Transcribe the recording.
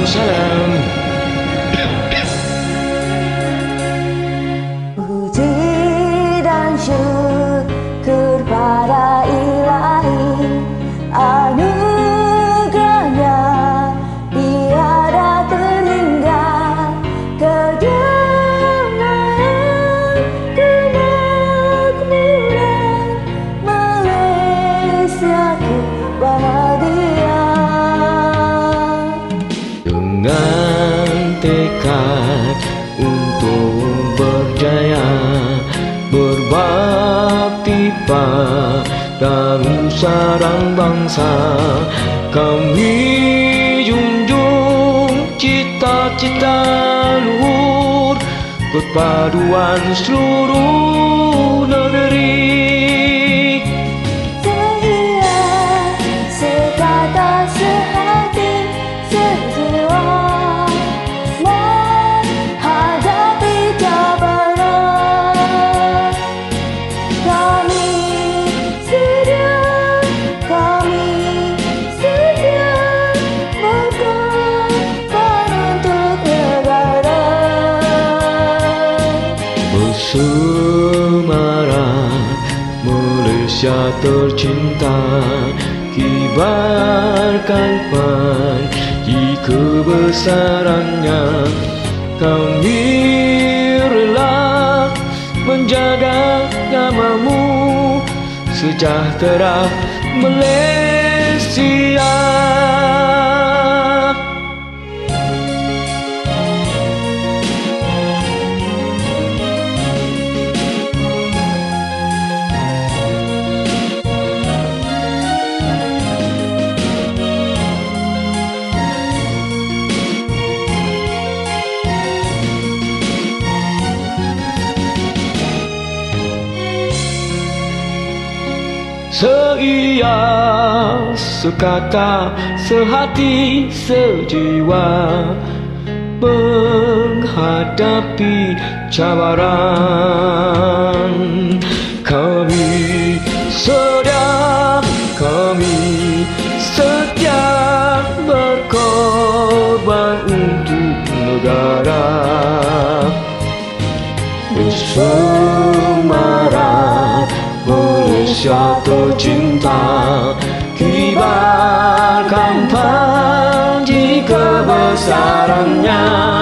salam. Puji dan syukur pada Ilahi, anugerahnya tiada terhingga, kebenaran kemakmuran Malaysiaku bahagia. Dengan tekad untuk berjaya, berbakti pada nusa dan bangsa, kami junjung cita-cita luhur perpaduan seluruh negeri. Seia, sekata, sehati, sejiwa, menghadapi cabaran. Kami sedia berkorban untuk negara. Bersemarak Malaysia tercinta, kibarkan panji kebesarannya. Kami rela menjaga namamu, sejahtera Malaysia. Seia, sekata, sehati, sejiwa, menghadapi cabaran. Kami sedia, kami setia berkorban untuk negara. Bersemarak Malaysia tercinta, kibarkan panji kebesarannya.